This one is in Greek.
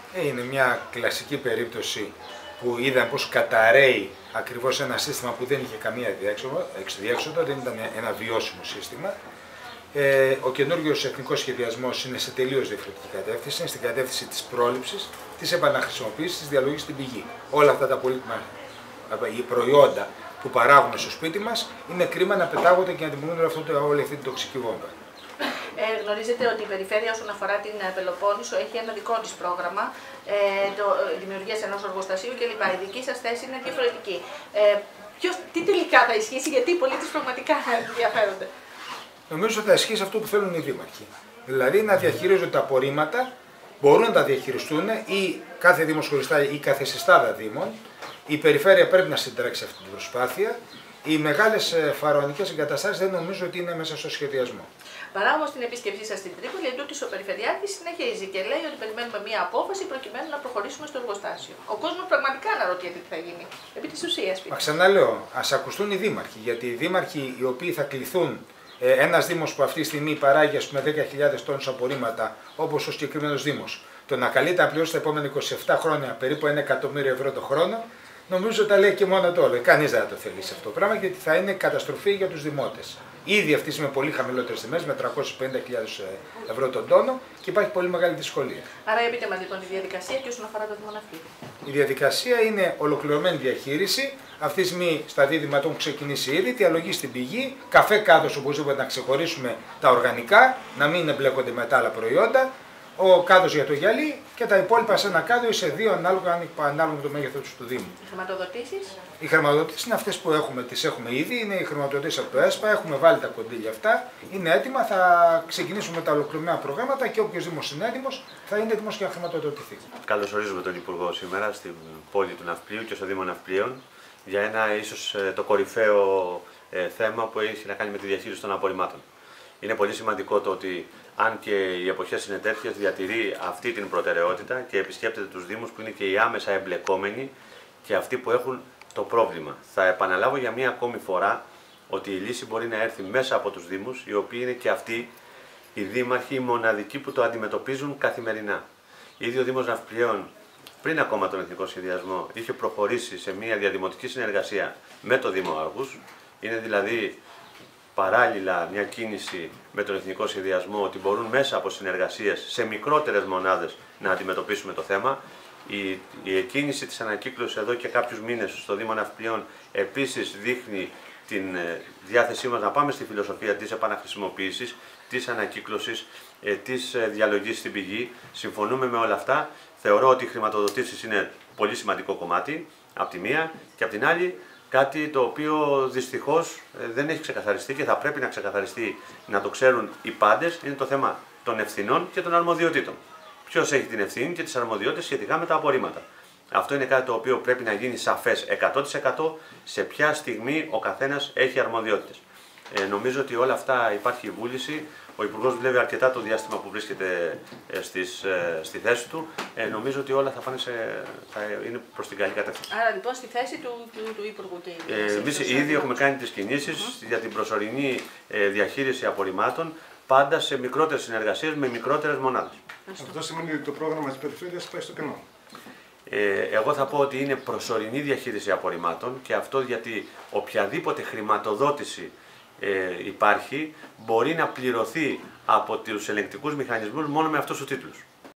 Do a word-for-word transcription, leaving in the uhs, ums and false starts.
Ε, είναι μια κλασική περίπτωση που είδαν πως καταραίει ακριβώς ένα σύστημα που δεν είχε καμία διέξοδο, δεν ήταν ένα βιώσιμο σύστημα. Ε, ο καινούριος εθνικός σχεδιασμός είναι σε τελείως διαφορετική κατεύθυνση, στην κατεύθυνση της πρόληψης, της επαναχρησιμοποίησης, της διαλογής στην πηγή. Όλα αυτά τα πολύτιμα προϊόντα που παράγουμε στο σπίτι μας είναι κρίμα να πετάγονται και να δημιουργούν όλη αυτή την τοξική βόμβα. Ε, γνωρίζετε ότι η περιφέρεια όσον αφορά την Πελοπόννησο έχει ένα δικό της πρόγραμμα ε, το, δημιουργίας ενός εργοστασίου κλπ. Η δική σας θέση είναι διαφορετική. Ε, ποιος, τι τελικά θα ισχύσει, γιατί οι πολίτες πραγματικά ενδιαφέρονται? Νομίζω ότι θα ισχύσει αυτό που θέλουν οι δήμαρχοι. Δηλαδή να διαχειρίζονται τα απορρίμματα, μπορούν να τα διαχειριστούν ή κάθε δήμος χωριστά ή κάθε συστάδα δήμων. Η περιφέρεια πρέπει να συντρέξει αυτή την προσπάθεια. Οι μεγάλες φαραωνικές εγκαταστάσεις δεν νομίζω ότι είναι μέσα στο σχεδιασμό. Παρά όμως την επίσκεψή σας στην Τρίπολη, εντούτοις ο Περιφερειάρχης συνεχίζει και λέει ότι περιμένουμε μία απόφαση προκειμένου να προχωρήσουμε στο εργοστάσιο. Ο κόσμος πραγματικά αναρωτιέται τι θα γίνει. Επί της ουσίας. Μα ξαναλέω, ας ακουστούν οι δήμαρχοι. Γιατί οι δήμαρχοι οι οποίοι θα κληθούν, ε, ένας δήμος που αυτή τη στιγμή παράγει ας πούμε δέκα χιλιάδες τόνους απορρίμματα, όπως ο συγκεκριμένος δήμος, το να καλείται να πληρώσει τα επόμενα είκοσι επτά χρόνια περίπου ένα εκατομμύριο ευρώ το χρόνο, νομίζω τα λέει και μόνο το όλο. Κανείς δεν θα το θέλει σε αυτό το πράγμα, γιατί θα είναι καταστροφή για τους δημότες. Ήδη αυτή με πολύ χαμηλότερες τιμές, με τριακόσιες πενήντα χιλιάδες ευρώ τον τόνο και υπάρχει πολύ μεγάλη δυσκολία. Άρα, πείτε μας λοιπόν τη διαδικασία και όσον αφορά το δημοναυτή. Η διαδικασία είναι ολοκληρωμένη διαχείριση. Αυτή τη στιγμή στα δίδυμα το έχουν ξεκινήσει ήδη. Διαλογή στην πηγή, καφέ κάδος οπωσδήποτε να ξεχωρίσουμε τα οργανικά, να μην εμπλέκονται με τα άλλα προϊόντα. Ο κάδος για το γυαλί και τα υπόλοιπα σε ένα κάδο ή σε δύο ανάλογα, ανάλογα με το μέγεθος του Δήμου. Οι χρηματοδοτήσεις. Οι χρηματοδοτήσεις είναι αυτές που έχουμε, τις έχουμε ήδη, είναι οι χρηματοδοτήσεις από το ΕΣΠΑ, έχουμε βάλει τα κονδύλια αυτά, είναι έτοιμα, θα ξεκινήσουμε τα ολοκληρωμένα προγράμματα και όποιος Δήμος είναι έτοιμος θα είναι έτοιμος και να χρηματοδοτηθεί. Καλωσορίζουμε τον Υπουργό σήμερα στην πόλη του Ναυπλίου και στο Δήμο Ναυπλίων για ένα ίσως το κορυφαίο θέμα που έχει να κάνει με τη διαχείριση των απορριμμάτων. Είναι πολύ σημαντικό το ότι αν και οι εποχές είναι τέτοιες, διατηρεί αυτή την προτεραιότητα και επισκέπτεται τους Δήμους που είναι και οι άμεσα εμπλεκόμενοι και αυτοί που έχουν το πρόβλημα. Θα επαναλάβω για μία ακόμη φορά ότι η λύση μπορεί να έρθει μέσα από τους Δήμους, οι οποίοι είναι και αυτοί οι δήμαρχοι, οι μοναδικοί που το αντιμετωπίζουν καθημερινά. Ήδη ο Δήμος Ναυπλιών, πριν ακόμα τον εθνικό σχεδιασμό, είχε προχωρήσει σε μία διαδημοτική συνεργασία με το Δήμο Άργους. Είναι δηλαδή παράλληλα μια κίνηση με τον εθνικό σχεδιασμό ότι μπορούν μέσα από συνεργασίες σε μικρότερες μονάδες να αντιμετωπίσουμε το θέμα. Η, η εκκίνηση της ανακύκλωσης εδώ και κάποιους μήνες στο Δήμο Ναυπλιών επίσης δείχνει την ε, διάθεσή μας να πάμε στη φιλοσοφία της επαναχρησιμοποίησης, της ανακύκλωσης, ε, της ε, διαλογής στην πηγή. Συμφωνούμε με όλα αυτά. Θεωρώ ότι οι χρηματοδοτήσεις είναι πολύ σημαντικό κομμάτι από τη μία και από την άλλη κάτι το οποίο δυστυχώς δεν έχει ξεκαθαριστεί και θα πρέπει να ξεκαθαριστεί, να το ξέρουν οι πάντες, είναι το θέμα των ευθυνών και των αρμοδιοτήτων. Ποιος έχει την ευθύνη και τις αρμοδιότητες σχετικά με τα απορρίμματα. Αυτό είναι κάτι το οποίο πρέπει να γίνει σαφές εκατό τοις εκατό σε ποια στιγμή ο καθένας έχει αρμοδιότητες. Ε, νομίζω ότι όλα αυτά υπάρχει η βούληση. Ο Υπουργός δουλεύει αρκετά το διάστημα που βρίσκεται ε, στις, ε, στη θέση του. Ε, νομίζω ότι όλα θα, πάνε σε, θα είναι προς την καλή κατεύθυνση. Άρα λοιπόν στη θέση του, του, του Υπουργού. Ε, Εμείς ήδη έχουμε κάνει τις κινήσεις mm-hmm. για την προσωρινή ε, διαχείριση απορριμμάτων, πάντα σε μικρότερες συνεργασίες με μικρότερες μονάδες. Αυτό σημαίνει ότι το πρόγραμμα της περιφέρειας πάει στο κενό. Ε, εγώ θα πω ότι είναι προσωρινή διαχείριση απορριμμάτων και αυτό γιατί οποιαδήποτε χρηματοδότηση ε, υπάρχει μπορεί να πληρωθεί από τους ελεγκτικούς μηχανισμούς μόνο με αυτούς τους τίτλους.